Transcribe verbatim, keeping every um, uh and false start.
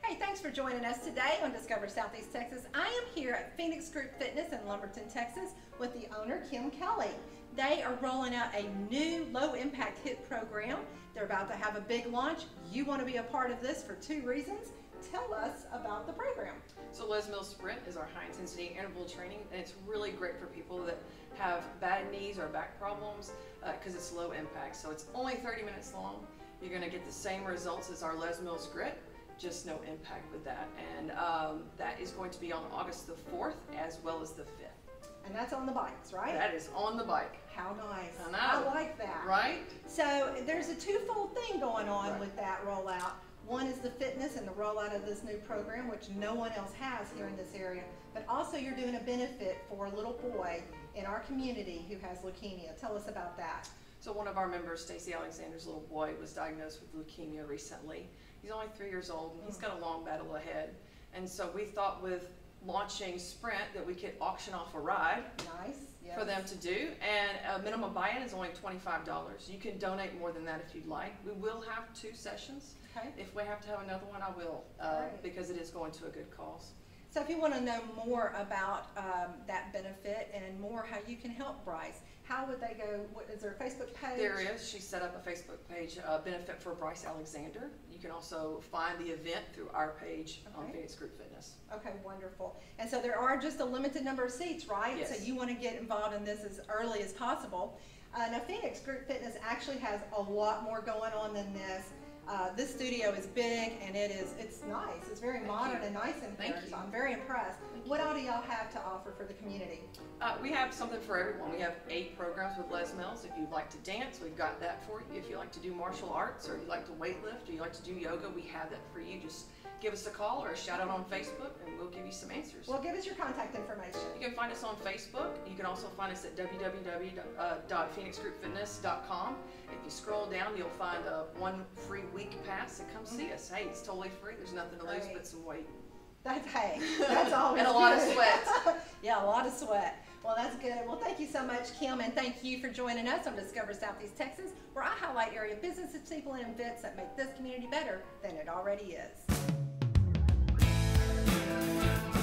Hey, thanks for joining us today on Discover Southeast Texas. I am here at Phoenix Group Fitness in Lumberton, Texas with the owner, Kim Kelly. They are rolling out a new low-impact HIIT program. They're about to have a big launch. You want to be a part of this for two reasons. Tell us about the program. So Les Mills Sprint is our high-intensity interval training, and it's really great for people that have bad knees or back problems because uh, it's low impact. So it's only thirty minutes long. You're going to get the same results as our Les Mills Grit, just no impact with that. And um, that is going to be on August the fourth as well as the fifth. And that's on the bikes, right? That is on the bike. How nice. I know. I like that. Right? So there's a twofold thing going on Right. with that rollout. One is the fitness and the rollout of this new program, which no one else has here in this area. But also you're doing a benefit for a little boy in our community who has leukemia. Tell us about that. So one of our members, Stacy Alexander's little boy, was diagnosed with leukemia recently. He's only three years old and he's got a long battle ahead. And so we thought with launching Sprint that we could auction off a ride. Nice. Yes. For them to do, and a minimum buy-in is only twenty-five dollars. You can donate more than that if you'd like. We will have two sessions. Okay. If we have to have another one, I will, uh, Great. because it is going to a good cause. So if you want to know more about um, that benefit and more how you can help Bryce, how would they go? What, is there a Facebook page? There is. She set up a Facebook page, uh, Benefit for Bryce Alexander. You can also find the event through our page Okay. on Phoenix Group Fitness. Okay, wonderful. And so there are just a limited number of seats, right? Yes. So you want to get involved in this as early as possible. Uh, now Phoenix Group Fitness actually has a lot more going on than this. Uh, this studio is big and it is it's nice. It's very Thank modern you. and nice in Thank here. you. So I'm very impressed. Thank What you. all do y'all have to offer for the community? Uh, we have something for everyone. We have eight programs with Les Mills. If you'd like to dance, we've got that for you. If you like to do martial arts, or you like to weightlift, or you like to do yoga, we have that for you. Just give us a call or a shout out on Facebook and we'll give you some answers. Well, give us your contact information. You can find us on Facebook. You can also find us at w w w dot phoenix group fitness dot com. If you scroll down, you'll find a one free week pass and come see us. Hey, it's totally free. There's nothing to lose Great. but some weight. That's hey, that's always And a lot of good. sweat. Yeah, a lot of sweat. Well, that's good. Well, thank you so much, Kim, and thank you for joining us on Discover Southeast Texas, where I highlight area businesses, people, and events that make this community better than it already is.